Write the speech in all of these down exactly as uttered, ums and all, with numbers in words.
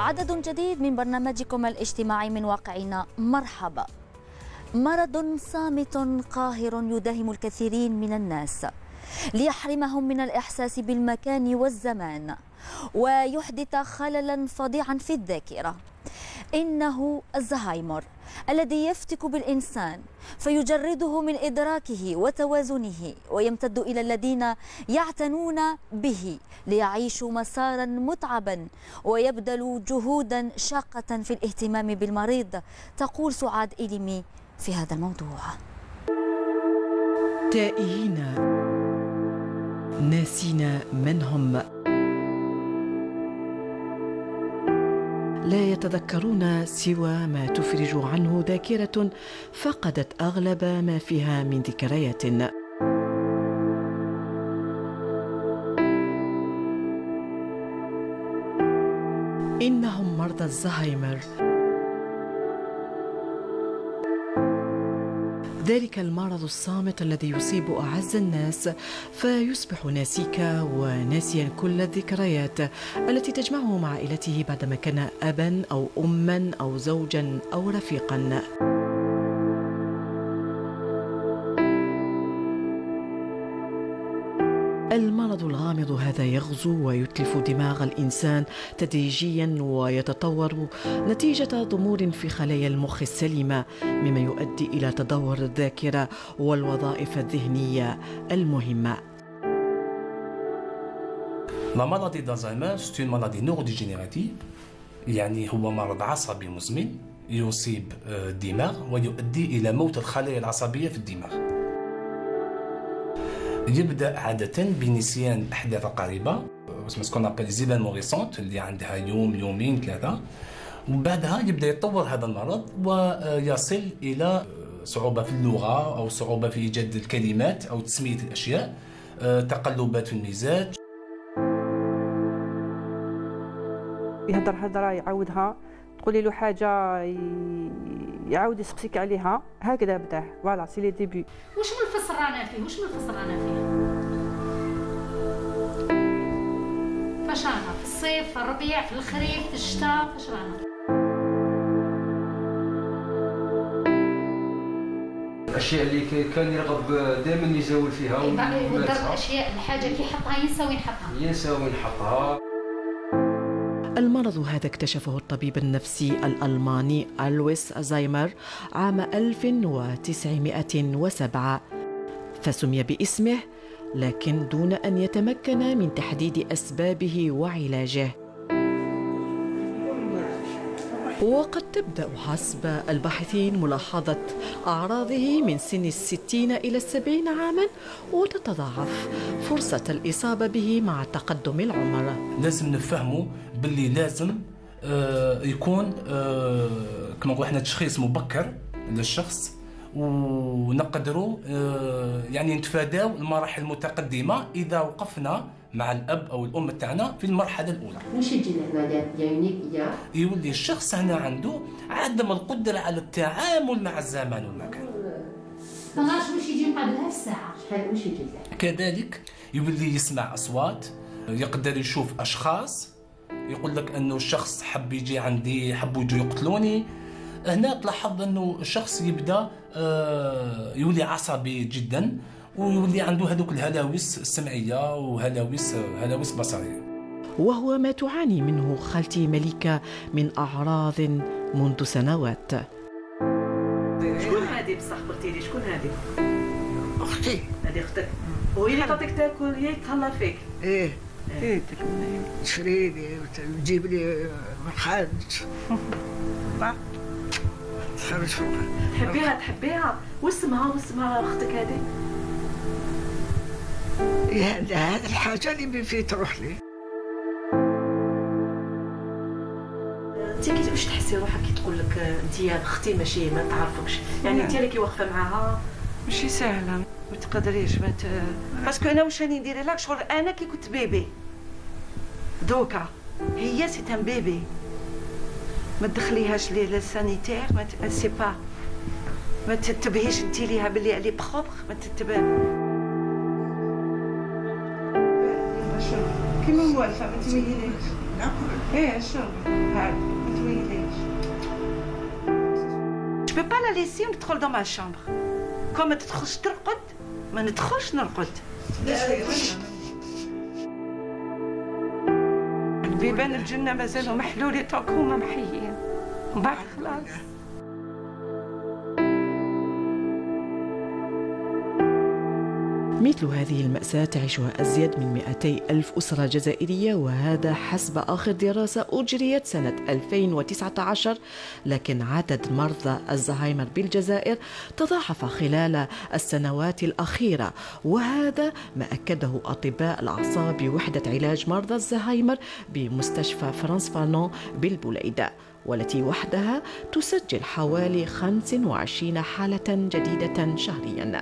عدد جديد من برنامجكم الاجتماعي من واقعنا. مرحبا. مرض صامت قاهر يداهم الكثيرين من الناس ليحرمهم من الإحساس بالمكان والزمان ويحدث خللا فظيعا في الذاكرة. إنه الزهايمر الذي يفتك بالإنسان فيجرده من إدراكه وتوازنه ويمتد إلى الذين يعتنون به ليعيشوا مسارا متعبا ويبذلوا جهودا شاقة في الاهتمام بالمريض. تقول سعاد إليمي في هذا الموضوع: تائهين ناسين من هم، لا يتذكرون سوى ما تفرج عنه ذاكرة فقدت أغلب ما فيها من ذكريات. إنهم مرضى الزهايمر، ذلك المرض الصامت الذي يصيب أعز الناس فيصبح ناسيك وناسيا كل الذكريات التي تجمعه مع عائلته بعدما كان أبا أو أما أو زوجا أو رفيقا. المرض الغامض هذا يغزو ويتلف دماغ الإنسان تدريجيا ويتطور نتيجة ضمور في خلايا المخ السليمة، مما يؤدي إلى تدهور الذاكرة والوظائف الذهنية المهمة. La maladie d'Alzheimer, c'est une maladie neurodégénérative، يعني هو مرض عصبي مزمن يصيب الدماغ ويؤدي إلى موت الخلايا العصبية في الدماغ. يبدأ عادة بنسيان الأحداث القريبة، سكون أبل زيفينمون ريسونت اللي عندها يوم يومين ثلاثة، وبعدها يبدأ يتطور هذا المرض ويصل إلى صعوبة في اللغة أو صعوبة في إيجاد الكلمات أو تسمية الأشياء، تقلبات في المزاج. يهضر هضرة يعاودها، تقولي له حاجة يعاود يسقسيك عليها، هكذا بداه. فوالا سي لي ديبي. واش من الفصل رانا فيه؟ واش من الفصل رانا فيه؟ فاش رانا؟ في الصيف، في الربيع، في الخريف، في الشتاء، فاش رانا؟ الاشياء اللي كان يرغب دائما يزاول فيها ويدير الاشياء، الحاجه كي يحطها ينسى وين يحطها ينسى وين يحطها. المرض هذا اكتشفه الطبيب النفسي الألماني ألويس زايمر عام ألف وتسعمائة وسبعة، فسمي باسمه لكن دون أن يتمكن من تحديد أسبابه وعلاجه. وقد تبدأ حسب الباحثين ملاحظة أعراضه من سن الستين إلى السبعين عاما، وتتضاعف فرصة الإصابة به مع تقدم العمر. لازم نفهمه باللي لازم آه يكون آه كما نقول احنا تشخيص مبكر للشخص، ونقدروا آه يعني نتفاداو المراحل المتقدمة إذا وقفنا مع الاب او الام تاعنا في المرحله الاولى. واش يجي لهنا يعني يولي الشخص هنا عنده عدم القدره على التعامل مع الزمان والمكان. خلاص واش يجي قبلها الساعه؟ شحال واش يجي؟ كذلك يولي يسمع اصوات، يقدر يشوف اشخاص، يقول لك انه الشخص حب يجي عندي، حبوا يجوا يقتلوني. هنا تلاحظ انه الشخص يبدا يولي عصبي جدا ويولي عنده هذوك الهلاوس السمعيه وهلاوس هلاوس بصريه، وهو ما تعاني منه خالتي مليكة من أعراض منذ سنوات. شكون هذه بصح قلتي لي؟ شكون هذه؟ اختي. هذه اختك، وهي اللي تعطيك تاكل، هي تهلا فيك. ايه ايه تشري لي وتجيب لي خالد. تخرج فوق. تحبيها تحبيها؟ واسمها واسمها اختك هذه؟ هذا هذا الحاجه اللي في تروح لي. انت كي واش تحسي روحك كي تقول لك انت يا اختي ماشي ما تعرفكش، يعني انت اللي كي واقفه معاها ماشي سهله، ما تقدريش ما ت... باسكو انا واش راني ندير لك شغل انا كي كنت بيبي دوكا هي سي ان بيبي، ما تدخليهاش لي للسانيتير، ما ت... سي با ما تتبهيش انت ليها باللي علي بروبر، ما تتبه كيما موالفه ما تميليش. ايه شغل هاد ما تويليش. Je peux pas la laisser ندخل dans ma chambre. كون ما تدخلش ترقد ما ندخلش نرقد. بيبان الجنة مازالوا محلولين طاق هما محيين من بعد خلاص. مثل هذه المأساة تعيشها أزيد من مئتي ألف أسرة جزائرية، وهذا حسب آخر دراسة أجريت سنة ألفين وتسعة عشر. لكن عدد مرضى الزهايمر بالجزائر تضاعف خلال السنوات الأخيرة، وهذا ما أكده أطباء الأعصاب بوحدة علاج مرضى الزهايمر بمستشفى فرانس فانون بالبوليدة، والتي وحدها تسجل حوالي خمسة وعشرين حالة جديدة شهرياً.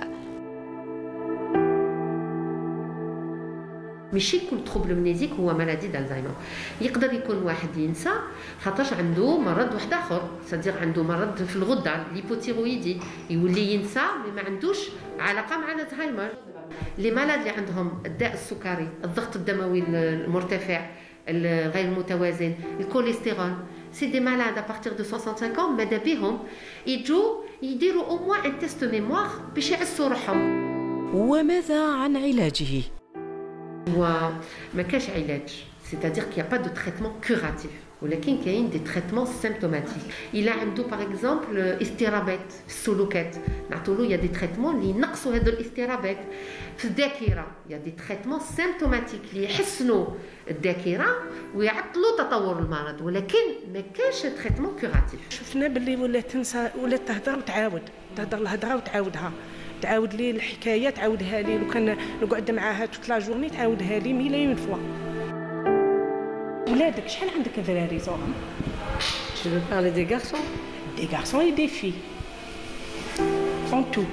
ماشي كل تروبل منيزيك هو مرض الزهايمر. يقدر يكون واحد ينسى خاطرش عنده مرض واحد اخر، صديق عنده مرض في الغده الهيبوتيرويدي يولي ينسى اللي ما عندوش علاقه مع الزهايمر. لي مرض اللي عندهم الداء السكري، الضغط الدموي المرتفع غير المتوازن، الكوليسترول، سي دي مالاد ا بارتير دو خمسة وستين ماذا بهم يجوا يديروا او موان ان تيست ميموار باش يعسوا روحهم. وماذا عن علاجه؟ وما كاش علاج، c'est-à-dire qu'il n'y a pas de traitement curatif، ولكن كاين دي تريتمون سيمبتوماتيك. إلا عنده باغ اكزومبل اضطرابات في السلوكات نعطولو يا دي تريتمون اللي ينقصوا هذو الاضطرابات. في الذاكرة يا دي تريتمون سيمبتوماتيك اللي يحسنوا الذاكرة ويعطلوا تطور المرض، ولكن ما كاش تريتمون كوراتيف. شفنا باللي ولات تنسى، ولات تهضر وتعاود، تهضر الهضره وتعاودها، تعاود لي الحكايه تعاودها لي، لو كان نقعد معاها توت لا جورني تعاودها لي ميليون فوا. ولادك شحال عندك دراري زوهم؟ Je veux parler des garçons. Des garçons et des filles. En tout.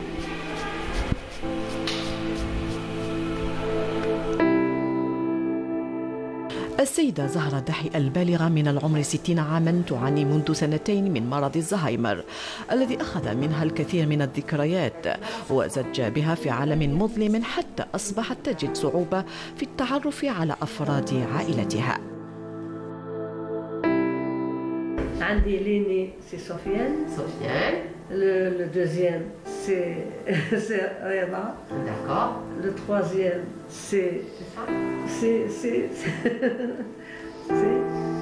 السيدة زهرة دحي البالغة من العمر ستين عاما تعاني منذ سنتين من مرض الزهايمر الذي أخذ منها الكثير من الذكريات وزج بها في عالم مظلم، حتى أصبحت تجد صعوبة في التعرف على أفراد عائلتها. عندي ليني سي سفيان سفيان le deuxième c'est c'est Reda, d'accord, le troisième c'est c'est c'est c'est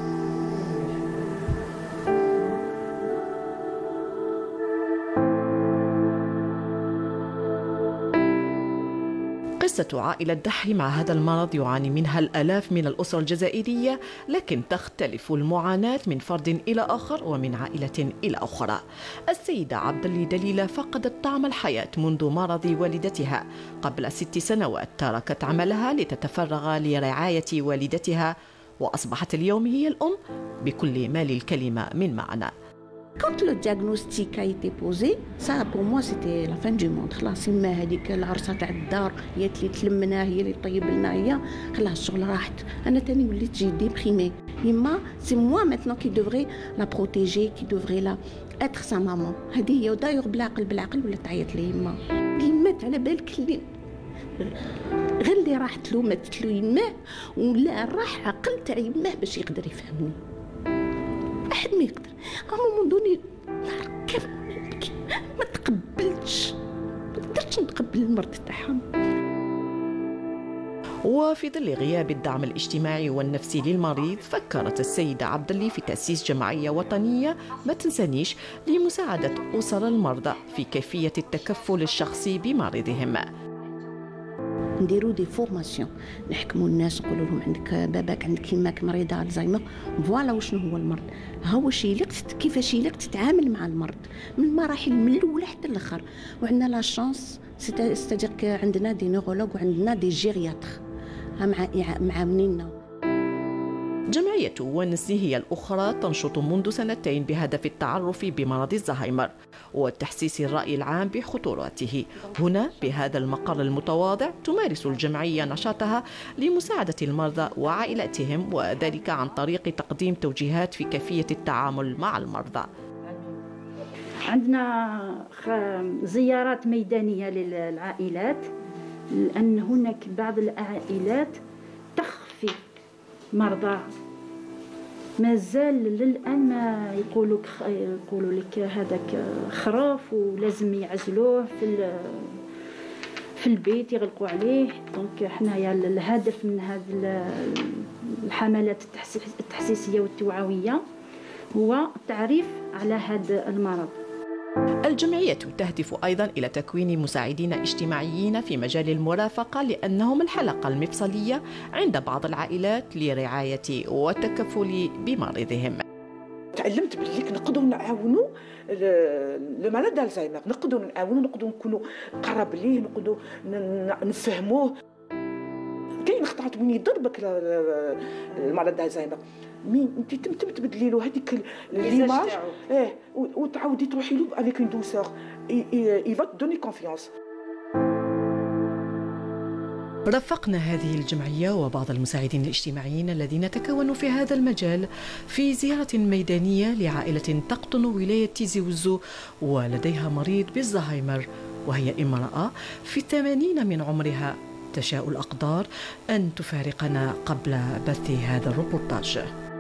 قصة عائلة دحي مع هذا المرض يعاني منها الآلاف من الأسر الجزائرية، لكن تختلف المعاناة من فرد إلى آخر ومن عائلة إلى أخرى. السيدة عبدالله دليلة فقدت طعم الحياة منذ مرض والدتها. قبل ست سنوات تركت عملها لتتفرغ لرعاية والدتها، وأصبحت اليوم هي الأم بكل ما للكلمة من معنى. Quand le diagnostic a été posé, ça pour moi c'était la fin du monde. خلاص يما هذيك العرسه تاع الدار هي اللي تلمنا، هي اللي طيب لنا، هي خلاص الشغل راحت. انا تاني وليت جي ديبريمي. يما سي موا ماتنون كي دوفري لا بروتيجي، كي دوفري لا اتر سا مامون. هذه هي وداير بالعقل بالعقل ولا تعيط لي يما. يمات على بالك اللي غير اللي راحت له ماتت له يماه، ولا راح عقل تاع يماه باش يقدر يفهمني. أحد ما يقدر. أما من دوني كيف ما تقبلتش، ما قدرتش نتقبل المرض تاعهم. وفي ظل غياب الدعم الاجتماعي والنفسي للمريض، فكرت السيدة عبدالله في تأسيس جمعية وطنية ما تنسانيش لمساعدة أسر المرضى في كيفية التكفل الشخصي بمرضهم. نديرو دي فورماسيون، نحكموا الناس نقولوا لهم عندك باباك عندك يماك مريضه الزهايمر، فوالا وشنو هو المرض، ها واش يلقت كيفاش يلقت تتعامل مع المرض من المراحل من الاولى حتى الاخر. وعندنا لا شانس ستادير عندنا دي نيرولوج وعندنا دي جيرياتر مع معاونينا. جمعية ونسي هي الأخرى تنشط منذ سنتين بهدف التعرف بمرض الزهايمر وتحسيس الرأي العام بخطورته. هنا بهذا المقر المتواضع تمارس الجمعية نشاطها لمساعدة المرضى وعائلاتهم، وذلك عن طريق تقديم توجيهات في كيفية التعامل مع المرضى. عندنا زيارات ميدانية للعائلات، لأن هناك بعض العائلات تخفي مرضى مازال للان ما يقولوا يقولوا لك هذاك خراف ولازم يعزلوه في في البيت يغلقوا عليه. دونك حنايا الهدف من هذه الحملات التحسيسيه والتوعويه هو التعريف على هذا المرض. الجمعية تهدف أيضا إلى تكوين مساعدين اجتماعيين في مجال المرافقة لأنهم الحلقة المفصلية عند بعض العائلات لرعاية والتكفل بمريضهم. تعلمت باللي نقدروا نعاونوا المريض الزهايمر، نقدروا نعاونوا، نقدروا نكونوا قرب ليه، نقدروا نفهموه. كاين خطرات وين يضربك المرض الزهايمر مين انت تم تبدلي له هذيك ليماج اه وتعاودي تروحي له افيك اون دوسور اي فا دوني كونفيونس. رافقنا هذه الجمعية وبعض المساعدين الاجتماعيين الذين تكونوا في هذا المجال في زيارة ميدانية لعائلة تقطن ولاية تيزي وزو ولديها مريض بالزهايمر، وهي امرأة في الثمانين من عمرها. تشاء الأقدار أن تفارقنا قبل بث هذا الروبورتاج.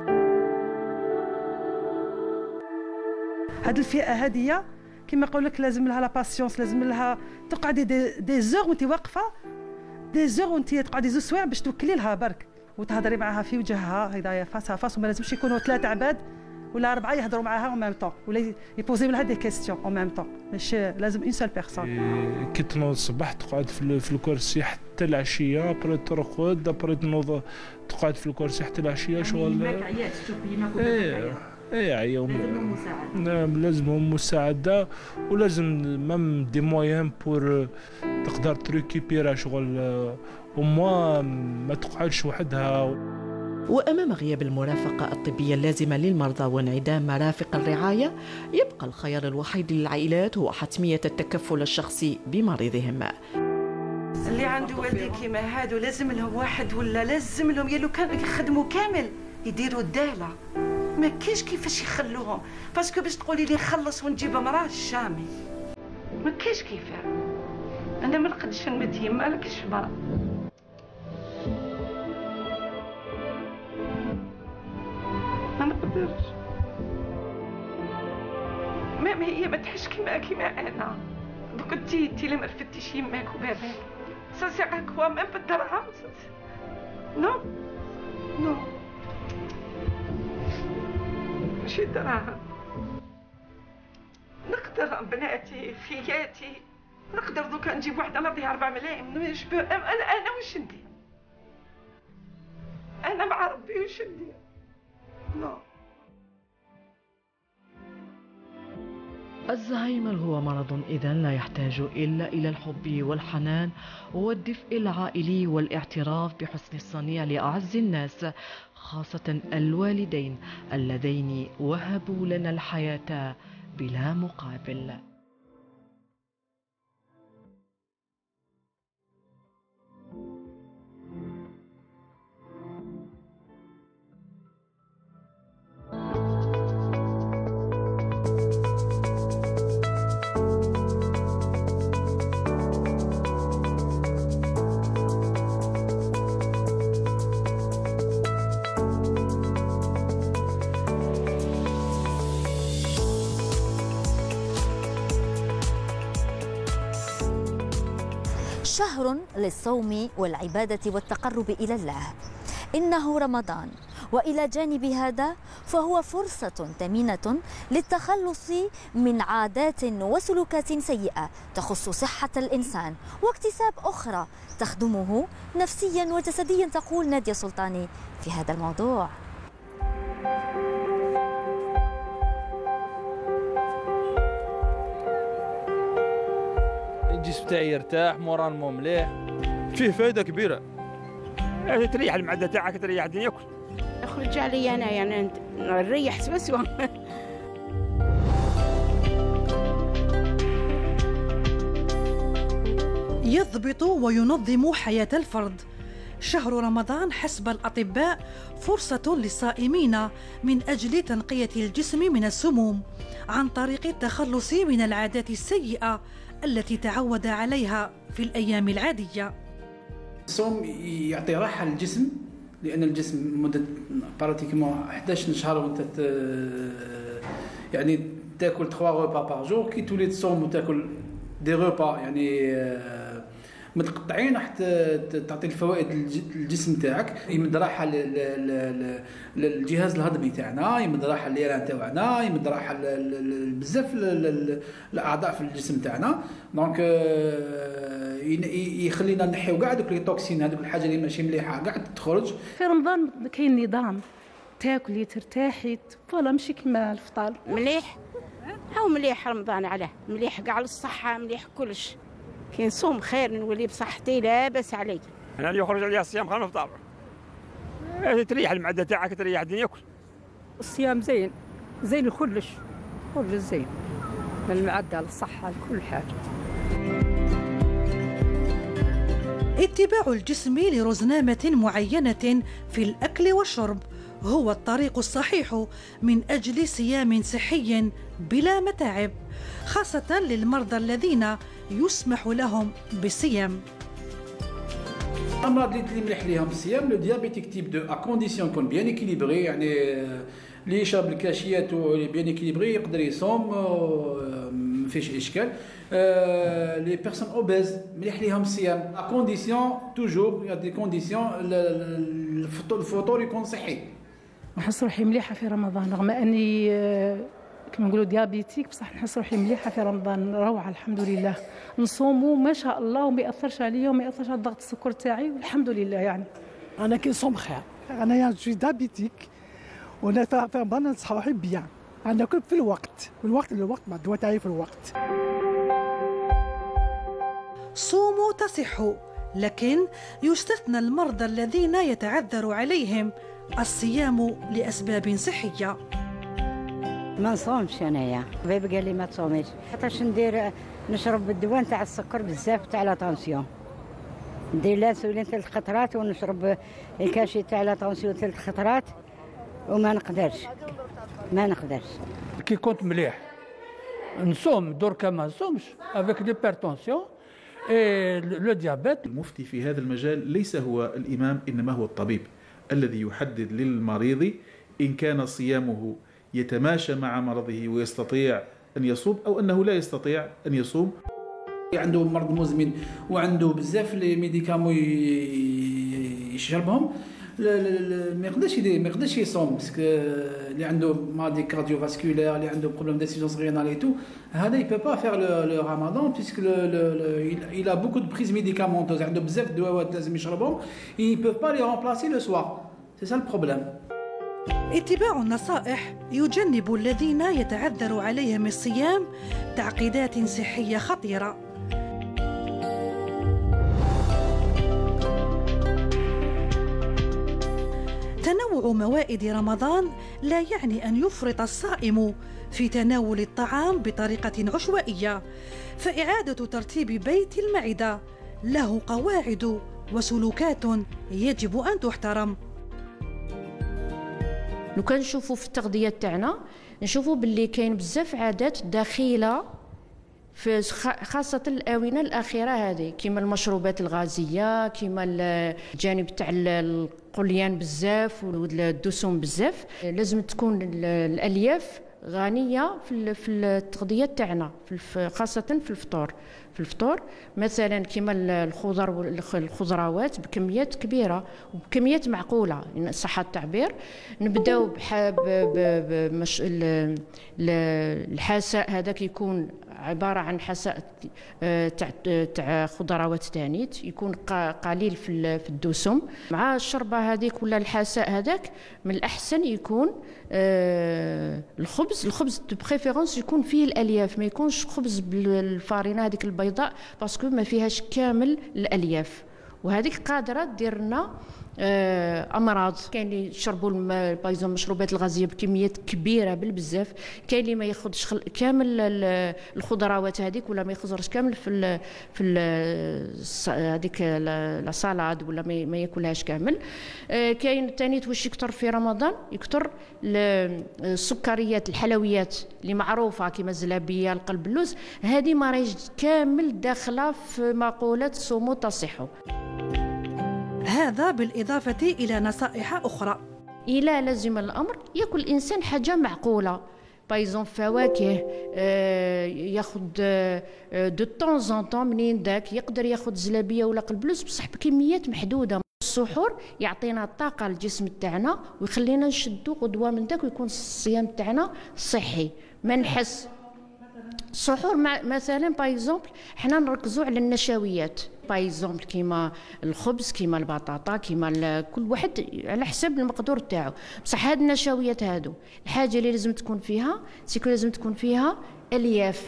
هذه الفئة هذه كما يقول لك لازم لها لا باسيونس، لازم لها تقعدي دي, دي زور وانت واقفة، دي زور وانت تقعدي زوج سوايع باش توكلي لها برك وتهضري معها في وجهها هكذايا فاسها فاس، وما لازمش يكونوا ثلاثة عباد ولا أربعة يهضروا معها أو ميم طون ولا يبوزيو لها دي كيستيون أو ميم طون، ماشي لازم اون سول بيرسون. كي تنوض الصباح تقعد في, في الكرسي حتى العشية، ابري ترقد، ابري تنوض تقعد في الكرسي حتى العشية. شغل يماك عيات تشوفي يماك ايه ايه عياهم، لازمهم مساعدة. نعم لازمهم مساعدة ولازم مام دي مويان بور تقدر تريكيبيرا شغل وما ما تقعدش وحدها. وأمام غياب المرافقة الطبية اللازمة للمرضى وانعدام مرافق الرعاية، يبقى الخيار الوحيد للعائلات هو حتمية التكفل الشخصي بمريضهم. اللي عنده والدي كيما هادو لازم لهم واحد ولا لازم لهم يلو كانوا يخدموا كامل يديروا الدالة، ما كاينش كيفاش يخلوهم، باسكو باش تقولي لي خلص ونجيب مراه شامي ما كاينش كيفاه. انا ما نقدش نمد يما لكش مراه. ما نقدرش، ما هي ما تحش كيما كيما انا. دوك انت انت اللي ما رفدتيش يماك وباباك، سا سي غا كوا ميم بالدرهم. نو نو ماشي دراهم. نقدر بناتي فياتي نقدر دوكا نجيب وحده نعطيها أربعة ملايين. واش انا انا واش ندير؟ انا مع ربي واش ندير؟ نو. الزهايمر هو مرض إذن لا يحتاج إلا إلى الحب والحنان والدفء العائلي والاعتراف بحسن الصنيع لأعز الناس، خاصة الوالدين اللذين وهبوا لنا الحياة بلا مقابل. شهر للصوم والعبادة والتقرب إلى الله، إنه رمضان، وإلى جانب هذا فهو فرصة ثمينة للتخلص من عادات وسلوكات سيئة تخص صحة الإنسان واكتساب أخرى تخدمه نفسيا وجسديا، تقول نادية سلطاني في هذا الموضوع. الجسم تاعي يرتاح، مورالمون مليح، فيه فايده كبيره. يعني تريح المعده تاعك، تريح الدنيا كل. اخرج علي انا يعني نريح سوا. يضبط وينظم حياة الفرد. شهر رمضان حسب الأطباء فرصة للصائمين من أجل تنقية الجسم من السموم عن طريق التخلص من العادات السيئة التي تعود عليها في الأيام العادية. الصوم يعطي راحة للجسم لان الجسم مده براتيكمون احد عشر شهر وانت يعني تاكل ثلاثة غوبا باغ جور، كي تولي تصوم وتاكل دي غوبا يعني متقطعين حتى تعطي الفوائد للجسم تاعك، يمد راحه للجهاز الهضمي تاعنا، يمد راحه لليران تاعنا، يمد راحه بزاف الاعضاء في الجسم تاعنا. دونك يخلينا نحيو كاع دوك لي توكسين، هذوك الحاجه اللي ماشي مليحه كاع تخرج. في رمضان كاين نظام، تاكلي ترتاحي فوالا ماشي كيما الفطار. مليح هاو مليح رمضان، عليه مليح كاع للصحه، مليح كلش. كي نصوم خير نولي بصحتي لاباس علي. انا اللي يخرج عليا الصيام خلينا نفطر، تريح المعده تاعك، تريح الدنيا كل. الصيام زين زين كلش كلش زين للمعده للصحه لكل حاجه. اتباع الجسم لرزنامة معينة في الأكل والشرب هو الطريق الصحيح من أجل صيام صحي بلا متاعب، خاصة للمرضى الذين يسمح لهم بالصيام. الأمراض اللي مليح ليهم الصيام لو ديابيتيك تيب دو ا كونديسيون يكون بيان اكيليبري، يعني اللي يشرب الكاشيات بيان اكيليبري يقدر يصوم ما فيش اشكال. لي بيرسون اوبيز مليح ليهم الصيام ا كونديسيون توجور يا دي كونديسيون الفطور يكون صحي. نحس روحي مليحه في رمضان رغم اني كما نقولوا ديابيتيك، بصح نحس روحي مليحه في رمضان، روعه الحمد لله. نصوموا ما شاء الله وما ياثرش عليا وما ياثرش على ضغط السكر تاعي والحمد لله. يعني انا كي نصوم خير، انا يعني جو ديابيتيك وانا في رمضان نصحى روحي بيان، انا ناكل في الوقت والوقت الوقت مع الدواء تاعي في الوقت. صوموا تصحوا، لكن يستثنى المرضى الذين يتعذر عليهم الصيام لأسباب صحية. ما نصومش انايا، بابا قال لي ما تصوميش حيتاش ندير نشرب الدواء تاع السكر بزاف تاع لا طونسيون، ندير لانسولين ثلاث خطرات ونشرب الكاشي تاع لا طونسيون ثلاث خطرات وما نقدرش ما نقدرش. كي كنت مليح نصوم، دركا ما نصومش افيك ليبرتونسيون اي لو ديابيت. المفتي في هذا المجال ليس هو الامام، انما هو الطبيب الذي يحدد للمريض ان كان صيامه يتماشى مع مرضه ويستطيع أن يصوم أو أنه لا يستطيع أن يصوم. عنده مرض مزمن وعنده بزاف لي ميديكامون يشربهم، ما يقدرش يدير ما يقدرش يصوم، باسكو اللي عنده مالدي كارديو فاسكولير، اللي عنده بروبليم دانسيفونس رينال اي تو، هذا يبو با فير لو رمضان باسكو il a beaucoup de prises médicamenteuses، عنده بزاف دواوات لازم يشربهم، ils ne peuvent pas les remplacer le soir. C'est ça le problème. اتباع النصائح يجنب الذين يتعذر عليهم الصيام تعقيدات صحية خطيرة. تنوع موائد رمضان لا يعني أن يفرط الصائم في تناول الطعام بطريقة عشوائية، فإعادة ترتيب بيت المعدة له قواعد وسلوكات يجب أن تحترم. لو كان نشوفوا في التغذيه تاعنا نشوفوا باللي كاين بزاف عادات داخله في خاصه الاونه الاخيره هذه، كيما المشروبات الغازيه، كيما الجانب تاع القليان بزاف والدسم بزاف. لازم تكون الالياف غنيه في التغذيه تاعنا، خاصه في الفطور. في الفطور مثلا كيما الخضر والخضروات بكميات كبيره وبكميات معقوله ان صح التعبير. نبداو بحاب الحساء، هذاك يكون عباره عن حساء تاع تاع خضروات تانيت، يكون قليل في في الدسم. مع الشربه هذيك ولا الحساء هذاك من الاحسن يكون الخبز الخبز دو بريفيرونس يكون فيه الالياف، ما يكونش خبز بالفارينه هذيك البيضاء باسكو ما فيهاش كامل الالياف، وهذيك قادره دير لنا امراض. كاين اللي يشربوا بايزون المشروبات الغازيه بكميات كبيره بالبزاف، كاين اللي ما ياخذش كامل الخضروات هذيك ولا ما يخزرش كامل في ال في هذيك لا سالاد ولا ما ياكلهاش كامل. كاين ثاني واش يكثر في رمضان، يكثر السكريات الحلويات اللي معروفه كيما الزلابيه القلب اللوز، هذه مراج كامل داخله في مقوله صوموا تصحوا. هذا بالإضافة إلى نصائح أخرى. إلى لازم الأمر يأكل الإنسان حاجة معقولة، بايزون فواكه، آه ياخذ آه دو طون ان طون منين داك، يقدر ياخذ زلابيه ولا قلبلوس بصح بكميات محدوده. السحور يعطينا الطاقه للجسم تاعنا ويخلينا نشدو غدوه من داك ويكون الصيام تاعنا صحي ما نحس. السحور مثلا بايزومبل حنا نركزوا على النشويات، بايزومبل كيما الخبز كيما البطاطا كيما كل واحد على حسب المقدور تاعو، بصح هاد النشويات هادو الحاجه اللي لازم تكون فيها سيكو لازم تكون فيها الياف.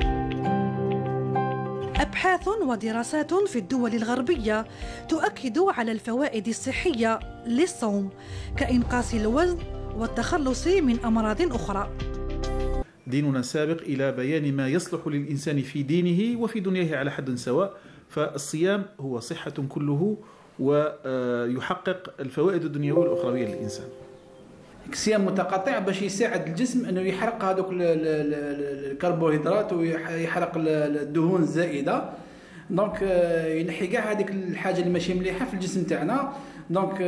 أبحاث ودراسات في الدول الغربية تؤكد على الفوائد الصحية للصوم كإنقاص الوزن والتخلص من أمراض أخرى. ديننا سابق إلى بيان ما يصلح للإنسان في دينه وفي دنياه على حد سواء، فالصيام هو صحة كله ويحقق الفوائد الدنيوية والأخروية للإنسان. صيام متقطع باش يساعد الجسم انه يحرق هذوك الكربوهيدرات ويحرق الدهون الزائده، دونك ينحي كاع هذيك الحاجه اللي ماشي مليحه في الجسم تاعنا. دونك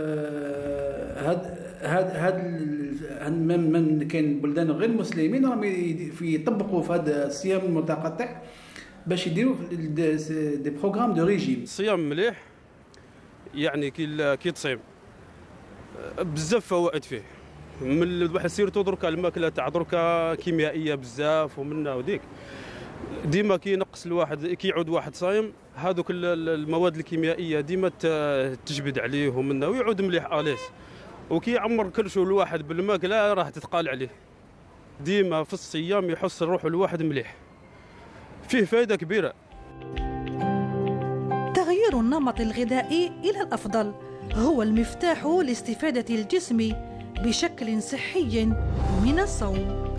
هاد هاد هاد من كاين بلدان غير مسلمين راهم يطبقوا في هذا الصيام المتقطع باش يديروا دي بروغرام دو ريجيم. الصيام مليح يعني كي كي تصيم بزاف فوائد فيه، من الواحد سيرتو دركا الماكله تاع دركا كيميائيه بزاف ومنها وديك ديما كي ينقص الواحد كي يعود واحد صايم هذوك المواد الكيميائيه ديما تجبد عليه ومنها ويعود مليح اليس، وكي يعمر كرشو الواحد بالماكله راح تتقال عليه. ديما في الصيام يحس روحه الواحد مليح، فيه فائده كبيره. تغيير النمط الغذائي الى الافضل هو المفتاح لاستفادة الجسم بشكل صحي من الصوم.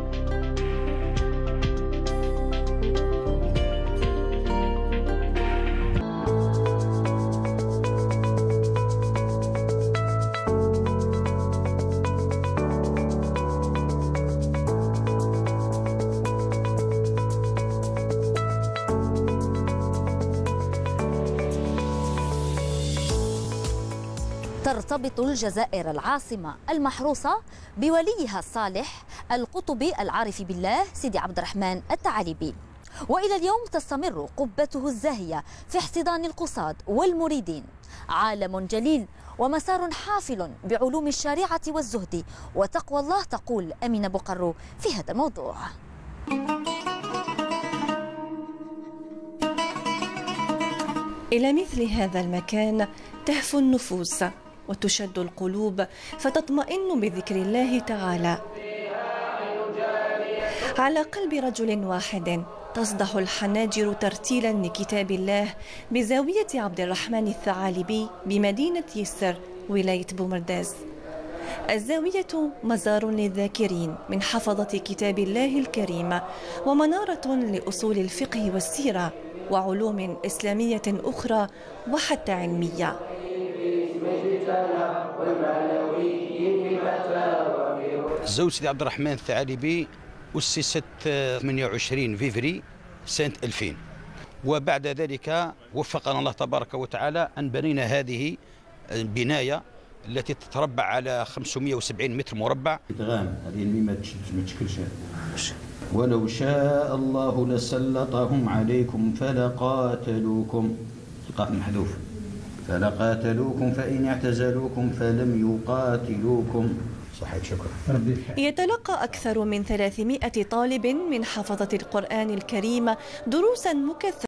ترتبط الجزائر العاصمة المحروسة بوليها الصالح القطبي العارف بالله سيدي عبد الرحمن الثعالبي، وإلى اليوم تستمر قبته الزاهية في احتضان القصاد والمريدين. عالم جليل ومسار حافل بعلوم الشريعة والزهد وتقوى الله، تقول أمينة بقرو في هذا الموضوع. إلى مثل هذا المكان تهفو النفوس وتشد القلوب فتطمئن بذكر الله تعالى. على قلب رجل واحد تصدح الحناجر ترتيلا لكتاب الله بزاوية عبد الرحمن الثعالبي بمدينة يسر ولاية بومرداز. الزاوية مزار للذاكرين من حفظة كتاب الله الكريم ومنارة لأصول الفقه والسيرة وعلوم إسلامية أخرى وحتى علمية. زوج سيدي عبد الرحمن الثعالبي أسست ثمانية وعشرين فيفري سنة ألفين، وبعد ذلك وفقنا الله تبارك وتعالى أن بنينا هذه البناية التي تتربع على خمسمئة وسبعين متر مربع. إدغام هذه الميم ما تشكلش. ولو شاء الله لسلطهم عليكم فلقاتلوكم، القاف محذوف، فلقاتلوكم فإن اعتزلوكم فلم يقاتلوكم. صحيح، شكرا. يتلقى أكثر من ثلاثمئة طالب من حفظة القرآن الكريم دروسا مكثفة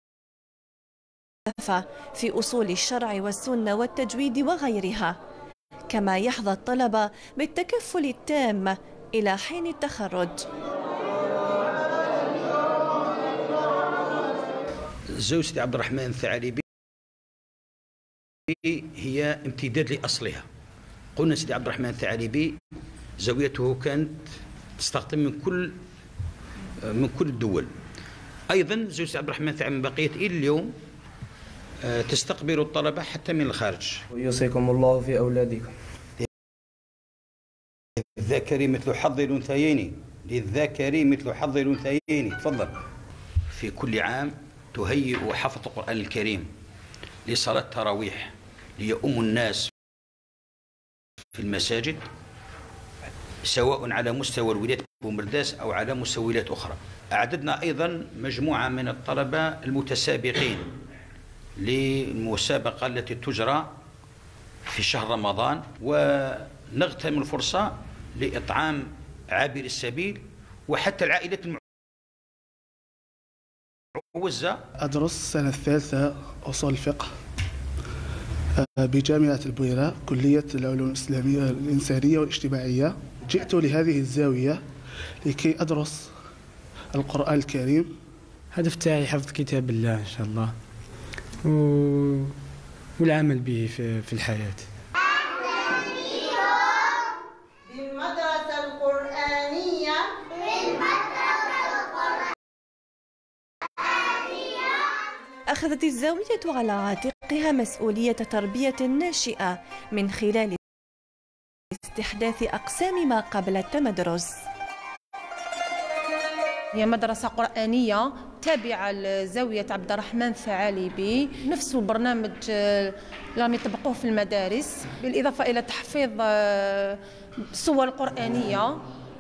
في أصول الشرع والسنة والتجويد وغيرها، كما يحظى الطلبة بالتكفل التام إلى حين التخرج. زوج سيدي عبد الرحمن الثعالبي هي امتداد لأصلها. قلنا سيدي عبد الرحمن الثعالبي زاويته كانت تستخدم من كل من كل الدول. ايضا زوج سيدي عبد الرحمن الثعالبي من بقيه الى اليوم تستقبل الطلبه حتى من الخارج. ويوصيكم الله في اولادكم. للذكر مثل حظ الانثيين، للذكر مثل حظ الانثيين. تفضل. في كل عام تهيئ حفظ القرآن الكريم لصلاة التراويح ليؤم الناس في المساجد سواء على مستوى الولاية بومرداس أو على مستويات أخرى. أعددنا أيضا مجموعة من الطلبة المتسابقين للمسابقة التي تجرى في شهر رمضان، ونغتنم الفرصة لإطعام عابر السبيل وحتى العائلات المعوزة. أدرس السنة الثالثة أصول الفقه بجامعة البويراء، كلية العلوم الإسلامية الإنسانية والاجتماعية. جئت لهذه الزاوية لكي أدرس القرآن الكريم. الهدف تاعي حفظ كتاب الله إن شاء الله و... والعمل به في, في الحياة. بالمدرسة القرآنية أخذت الزاوية على عاتقها مسؤولية تربية الناشئة من خلال استحداث أقسام ما قبل التمدرس. هي مدرسة قرآنية تابعة لزاوية عبد الرحمن الثعالبي، نفس البرنامج اللي راهم يطبقوه في المدارس، بالإضافة إلى تحفيظ السور القرآنية.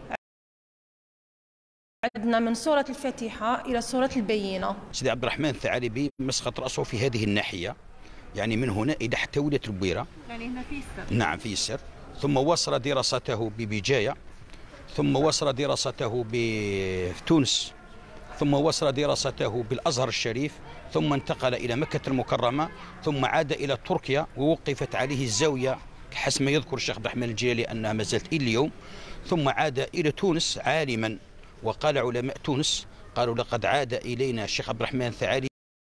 عندنا من سورة الفاتحة إلى سورة البينة. سيدي عبد الرحمن الثعالبي مسقط رأسه في هذه الناحية، يعني من هنا إلى حتى ولاية البويرة. يعني هنا في السر. نعم في السر. ثم وصل دراسته ببجاية، ثم وصل دراسته بتونس، ثم وصل دراسته بالأزهر الشريف، ثم انتقل إلى مكة المكرمة، ثم عاد إلى تركيا ووقفت عليه الزاوية حسب ما يذكر الشيخ عبد الرحمن الجيلي أنها ما زالت إلى اليوم. ثم عاد إلى تونس عالما، وقال علماء تونس قالوا لقد عاد إلينا الشيخ عبد الرحمن الثعالبي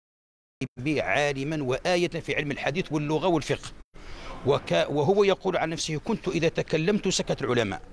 عالما وآية في علم الحديث واللغة والفقه، وكا وهو يقول عن نفسه كنت إذا تكلمت سكت العلماء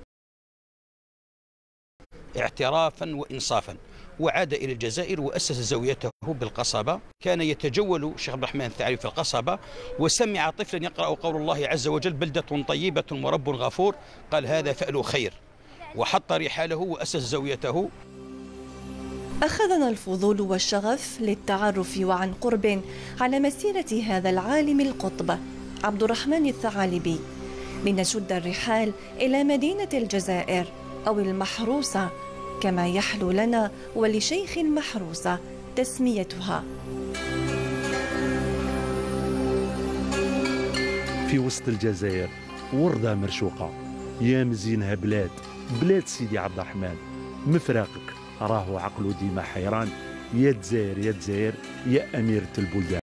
اعترافا وإنصافا. وعاد إلى الجزائر وأسس زاويته بالقصبة. كان يتجول الشيخ عبد الرحمن الثعالبي في القصبة وسمع طفلا يقرأ قول الله عز وجل بلدة طيبة ورب غفور، قال هذا فأل خير، وحط رحاله وأسس زاويته. أخذنا الفضول والشغف للتعرف وعن قرب على مسيرة هذا العالم القطب عبد الرحمن الثعالبي، لنشد الرحال إلى مدينة الجزائر أو المحروسة كما يحلو لنا ولشيخ المحروسة تسميتها. في وسط الجزائر وردة مرشوقة، يا مزينها بلاد بلاد سيدي عبد الرحمن، مفراقك راهو عقله ديما حيران، يا دزاير يا دزاير يا أميرة البلدان.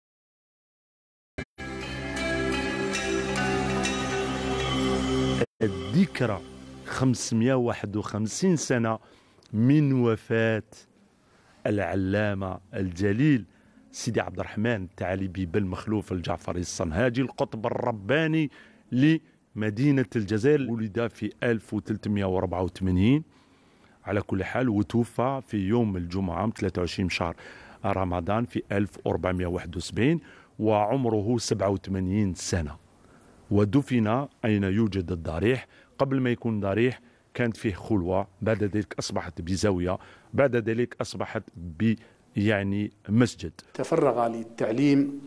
الذكرى خمسمائة وواحد وخمسين سنة من وفاة العلامة الجليل سيدي عبد الرحمن الثعالبي بن مخلوف الجعفري الصنهاجي، القطب الرباني لمدينة الجزائر. ولد في ألف وثلاثمائة وأربعة وثمانين على كل حال، وتوفى في يوم الجمعة ثلاثة وعشرين شهر رمضان في ألف وأربعمائة وواحد وسبعين وعمره سبعة وثمانين سنة. ودفن أين يوجد الضريح. قبل ما يكون ضريح كانت فيه خلوة، بعد ذلك أصبحت بزاوية، بعد ذلك أصبحت ب يعني مسجد. تفرغ للتعليم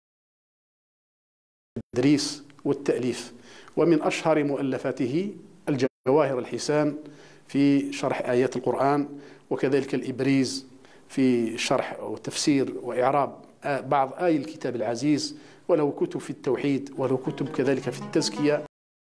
والتدريس والتأليف، ومن أشهر مؤلفاته الجواهر الحسان في شرح آيات القرآن، وكذلك الإبريز في شرح وتفسير وإعراب بعض آي الكتاب العزيز، وله كتب في التوحيد، وله كتب كذلك في التزكية.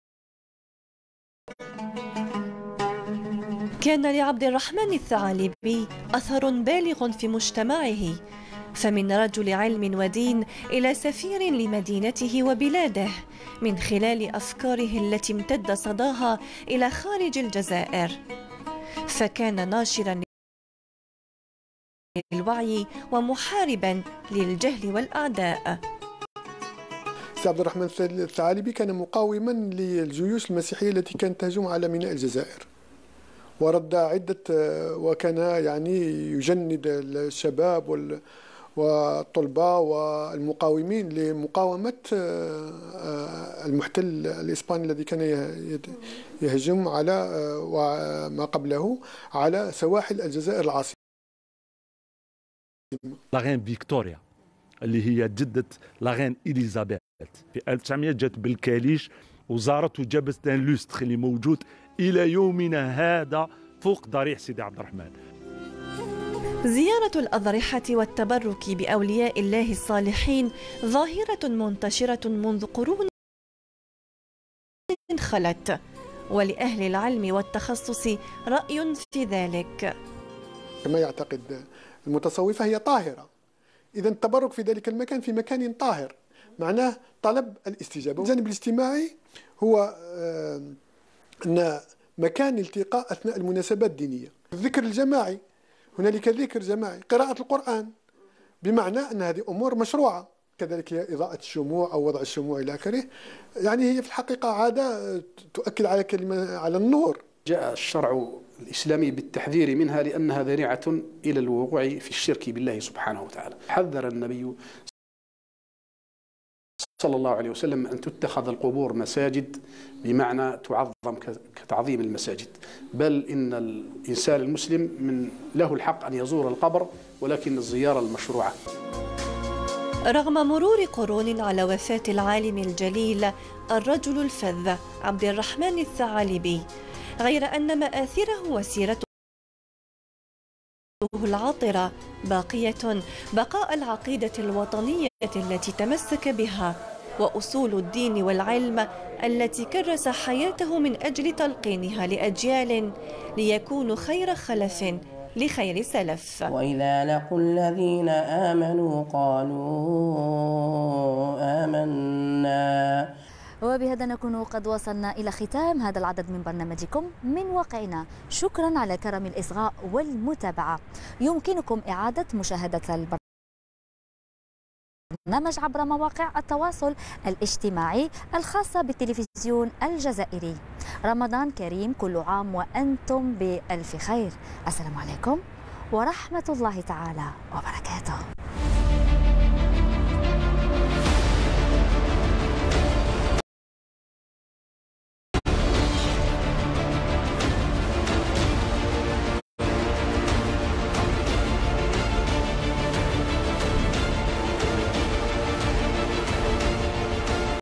كان لعبد الرحمن الثعالبي أثر بالغ في مجتمعه، فمن رجل علم ودين إلى سفير لمدينته وبلاده، من خلال أفكاره التي امتد صداها إلى خارج الجزائر، فكان ناشرا للوعي ومحاربا للجهل والأعداء. عبد الرحمن الثعالبي كان مقاوما للجيوش المسيحية التي كانت تهجم على ميناء الجزائر، ورد عدة، وكان يعني يجند الشباب والطلبة والمقاومين لمقاومة المحتل الإسباني الذي كان يهجم على وما قبله على سواحل الجزائر العاصمة. لاغين فيكتوريا اللي هي جدة لاغين إليزابيث في ألف وتسعمائة جات بالكاليش وزارت وجابت ان لوستر اللي موجود الى يومنا هذا فوق ضريح سيدي عبد الرحمن. زيارة الأضرحة والتبرك بأولياء الله الصالحين ظاهرة منتشرة منذ قرون خلت، ولأهل العلم والتخصص رأي في ذلك. كما يعتقد المتصوفة هي طاهرة، إذا التبرك في ذلك المكان في مكان طاهر معناه طلب الاستجابة. الجانب الاجتماعي هو أن مكان التقاء أثناء المناسبات الدينية، الذكر الجماعي، هنالك ذكر جماعي، قراءة القرآن، بمعنى أن هذه أمور مشروعة، كذلك هي إضاءة الشموع أو وضع الشموع إلى آخره، يعني هي في الحقيقة عادة تؤكد على كلمة على النور. جاء الشرع الإسلامي بالتحذير منها لأنها ذريعة إلى الوقوع في الشرك بالله سبحانه وتعالى. حذر النبي صلى الله عليه وسلم أن تتخذ القبور مساجد، بمعنى تعظم كتعظيم المساجد، بل إن الإنسان المسلم من له الحق أن يزور القبر، ولكن الزيارة المشروعة. رغم مرور قرون على وفاة العالم الجليل الرجل الفذ عبد الرحمن الثعالبي، غير أن مآثره وسيرته العاطرة باقية بقاء العقيدة الوطنية التي تمسك بها، وأصول الدين والعلم التي كرس حياته من أجل تلقينها لأجيال ليكونوا خير خلف لخير سلف. وإذا لقوا الذين آمنوا قالوا آمنا. وبهذا نكون قد وصلنا إلى ختام هذا العدد من برنامجكم من واقعنا. شكرا على كرم الإصغاء والمتابعة. يمكنكم إعادة مشاهدة البرنامج برنامج عبر مواقع التواصل الاجتماعي الخاصة بالتلفزيون الجزائري. رمضان كريم، كل عام وأنتم بألف خير. السلام عليكم ورحمة الله تعالى وبركاته.